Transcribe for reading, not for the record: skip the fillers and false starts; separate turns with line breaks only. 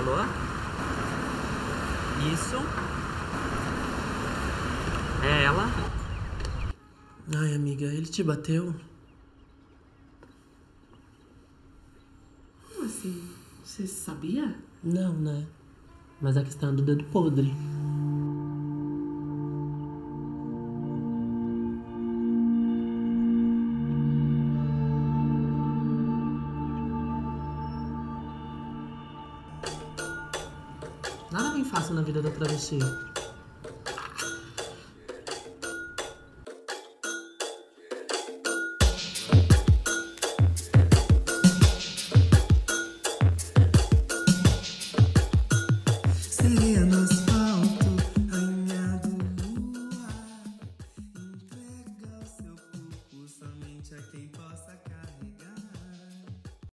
ó. Isso. É ela.
Ai, amiga, ele te bateu?
Como assim? Você sabia?
Não, né? Mas a questão é do dedo podre. Nada bem fácil na vida da travesti.
Sereia no asfalto, rainha do luar. Entrega o seu corpo somente a quem possa carregar.